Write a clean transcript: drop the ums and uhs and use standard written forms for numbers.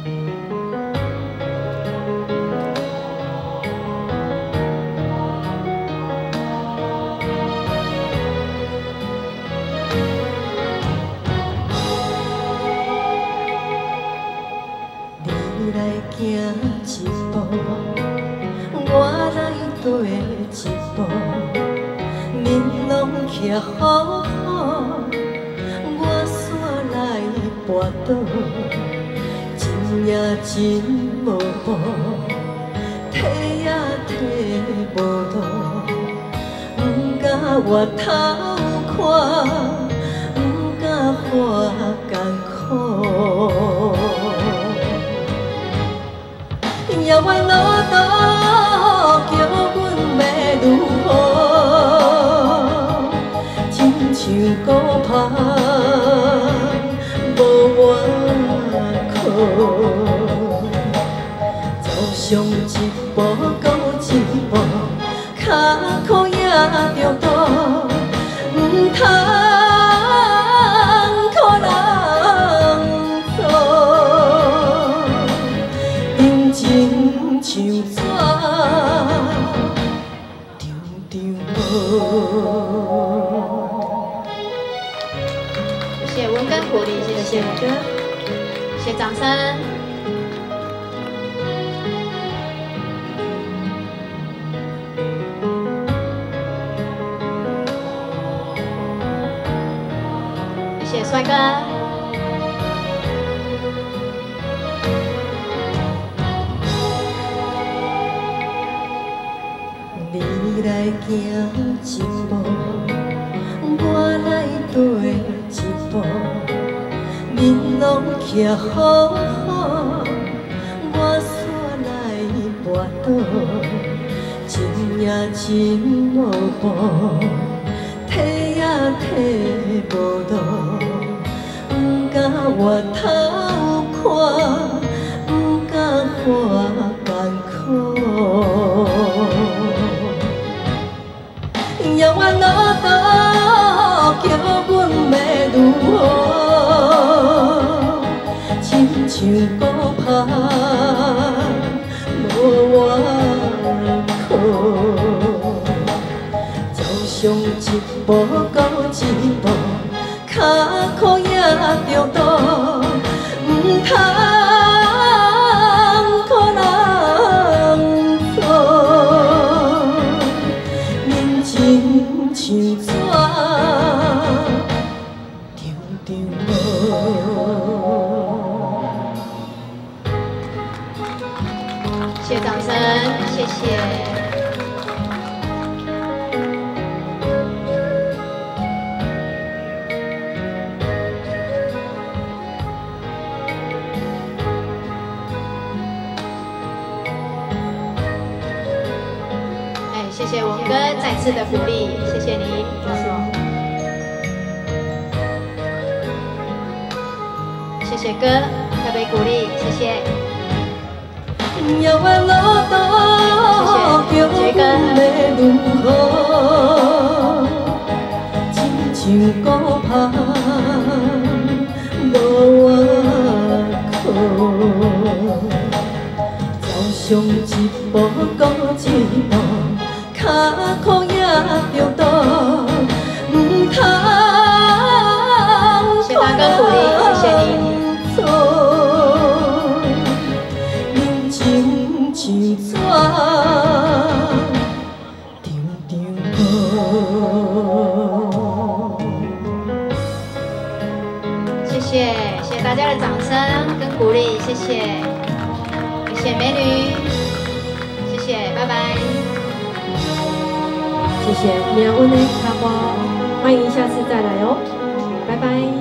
你来行一步，我来跟一步，面拢徛好好，我煞来跋倒，真也真无步，提也提无路，不敢回头看，不敢看艰苦。 遥远路途，叫阮要如何？亲像孤帆，无外靠。走上一步，搁一步，脚苦也着倒，唔通靠人做。 情像纸，张张无。 谢谢文根鼓励，谢谢文哥，谢谢掌声。谢谢帅哥。 你来行一步，我来跟一步，面拢徛好好，我煞来跋倒，真也真无步，提也提无路，不敢回头看，不敢看艰苦。 遥远路途，叫阮要如何？亲像孤帆，无外靠。走上一步，搁一步，脚苦也着倒，唔通靠人做。 情像纸，张张无。 谢谢掌声，谢谢。谢谢文哥再次的鼓励，谢谢您，谢谢哥特别鼓励，谢谢。 遥远路途，叫阮要如何？亲像孤帆，无外靠。走上一步，搁一步。 脚苦也着倒，唔通谢大哥鼓励，谢谢您。 人情像纸，张张无。 谢谢，谢谢大家的掌声跟鼓励，谢谢，谢谢美女，谢谢，拜拜。 谢谢，命运的卡波，欢迎下次再来哦，拜拜。